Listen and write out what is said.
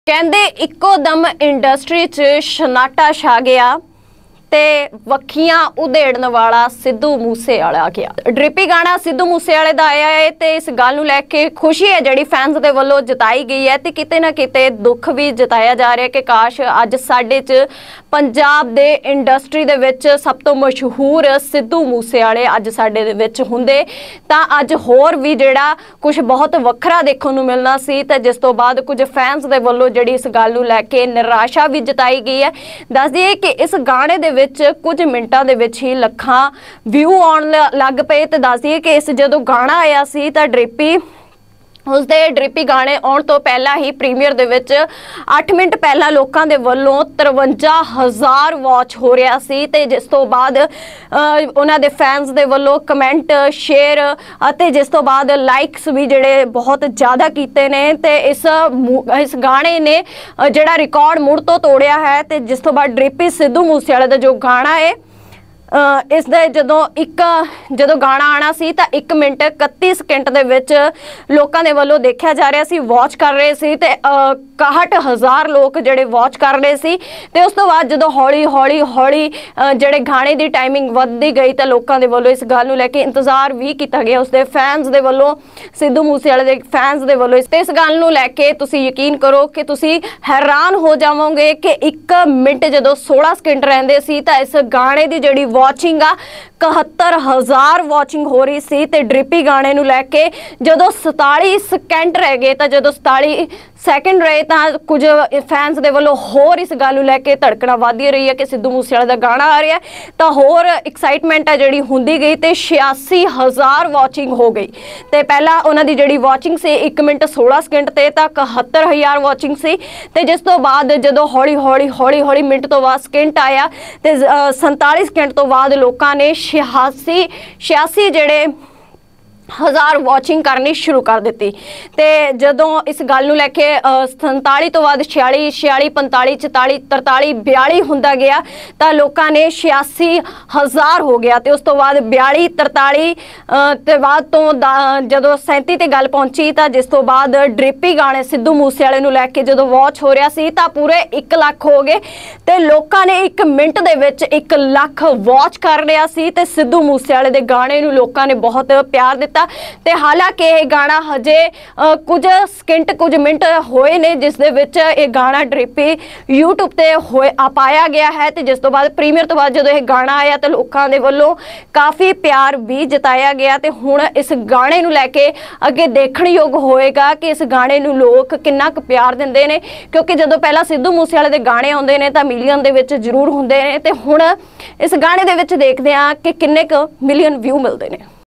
ਕਹਿੰਦੇ ਇੱਕੋ ਦਮ ਇੰਡਸਟਰੀ 'ਚ ਸ਼ਨਾਟਾ ਛਾ ਗਿਆ ਤੇ ਵੱਖੀਆਂ ਉਧੇੜਨ ਵਾਲਾ ਸਿੱਧੂ ਮੂਸੇਵਾਲਾ ਆ ਗਿਆ। ਡ੍ਰਿਪੀ ਗਾਣਾ ਸਿੱਧੂ ਮੂਸੇਵਾਲੇ ਦਾ ਆਇਆ ਹੈ ਤੇ ਇਸ ਗੱਲ ਨੂੰ ਲੈ ਕੇ ਖੁਸ਼ੀ ਹੈ ਜਿਹੜੀ ਫੈਨਸ ਦੇ ਵੱਲੋਂ ਜਤਾਈ ਗਈ ਹੈ ਤੇ ਕਿਤੇ ਨਾ ਕਿਤੇ ਦੁੱਖ ਵੀ ਜਤਾਇਆ ਜਾ ਰਿਹਾ ਕਿ ਕਾਸ਼ ਅੱਜ ਸਾਡੇ 'ਚ ਪੰਜਾਬ ਦੇ ਇੰਡਸਟਰੀ ਦੇ ਵਿੱਚ ਸਭ ਤੋਂ ਮਸ਼ਹੂਰ ਸਿੱਧੂ ਮੂਸੇਵਾਲੇ ਅੱਜ ਸਾਡੇ ਦੇ ਵਿੱਚ ਹੁੰਦੇ ਤਾਂ ਅੱਜ ਹੋਰ ਵੀ ਜਿਹੜਾ ਕੁਝ ਬਹੁਤ ਵੱਖਰਾ ਦੇਖਣ ਨੂੰ ਮਿਲਣਾ ਸੀ। ਤੇ ਜਿਸ ਤੋਂ ਬਾਅਦ ਕੁਝ ਫੈਨਸ ਦੇ ਵੱਲੋਂ ਜਿਹੜੀ ਇਸ ਗੱਲ ਨੂੰ ਲੈ ਕੇ ਨਿਰਾਸ਼ਾ ਵੀ ਜਤਾਈ ਗਈ ਹੈ। ਦੱਸ ਦਈਏ ਕਿ ਇਸ ਗਾਣੇ ਦੇ कुछ मिनटां दे विच ही लखां व्यू आउण लग पे। तो दस दिए कि इस जदों गाना आया सी तां उसदे ड्रिपी गाने आउण तो पहला ही प्रीमियर दे विच 8 मिनट पहला लोकां दे वल्लों 53,000 वॉच हो रहा सी ते जिस तो बाद उन्हां दे फैंस दे वल्लों कमेंट शेयर अते जिस तो बाद लाइक्स भी जिहड़े बहुत ज़्यादा कीते ने ते इस गाने ने जिहड़ा रिकॉर्ड मुड़ तो तोड़िया है। ते जिस तो बाद ड्रिपी सिद्धू मूसेवाले दा जो गाना है इस दे जदों गाना आना सी तां 1 मिनट 31 सेकंड दे विच लोकां दे वल्लों देखिया जा रहा सी वॉच कर रहे सी ते 61,000 लोग जिहड़े वॉच कर रहे सी। ते उस तो बाद जदों हौली हौली जिहड़े गाने दी टाइमिंग वधदी गई तां लोकां दे वल्लों इस गल नूं लैके इंतजार भी कीता गया उसदे फैंस दे वल्लों सिद्धू मूसेवाले दे फैंस दे वल्लों इस गल नूं लैके तुसीं यकीन करो कि तुसीं हैरान हो जावोगे कि 1 मिनट जदों 16 सेकंड रहिंदे सी तां इस गाने दी जिहड़ी वॉचिंग आ 71,000 वॉचिंग हो रही सी। ते ड्रिपी गाने नूं लैके जदों 47 सेकंड रह गए तां जदों 47 सैकेंड रहे तां कुछ फैंस दे वल्लों होर इस गल नूं लैके धड़कना वधदी रही है कि सिद्धू मूसेवाले दा गाना आ रहा है तां होर एक्साइटमेंट आ जिहड़ी हुंदी गई ते 86,000 वॉचिंग हो गई। ते पहला उन्हां दी जिहड़ी वॉचिंग सी 1 मिनट 16 सेकंड ते तां 71,000 वॉचिंग सी। ते जिस तो बाद जदों हौली हौली मिनट तो बाद सेकंड आया ते 47 सेकंड तो बाद लोकां ने 86 जिहड़े हज़ार वॉचिंग करनी शुरू कर दी। तो जदों इस गल नूं लैके 47 तो बाद 46 45 44 43 42 हुंदा गया तो लोगों ने 86,000 हो गया। तो उस तो बाद 42 43 ते बाद तो जदों 37 ते गल पहुंची तो जिस तो बाद ड्रिपी गाने सिद्धू मूसेवाले नूं लैके जदों वॉच हो रहा सी तो पूरे 1 लाख हो गए। तो लोगों ने 1 मिनट दे विच 1 लाख वॉच कर रहा सी ते सिद्धू मूसेवाले दे गाने नूं लोगों ने बहुत प्यार दिता। ते हालांकि यह गाना हजे कुछ सेकंड कुछ मिनट होए ने जिस दे विच यह गाना ड्रिपी यूट्यूब ते पाया गया है। तो जिस तो बाद प्रीमियर तो बाद जदों यह गाना आया तो लोगों के वल्लों काफ़ी प्यार भी जताया गया। तो हुण इस गाने नूं लैके अगे देखण योग होएगा कि इस गाने नूं लोग किन्ना क प्यार दिंदे ने क्योंकि जदों पहला सिद्धू मूसेवाले दे गाने आउंदे ने तां मिलियन दे विच जरूर हुंदे ने ते हुण इस गाने दे विच देखदे आ कि किन्ने क मिलियन व्यू मिलदे ने।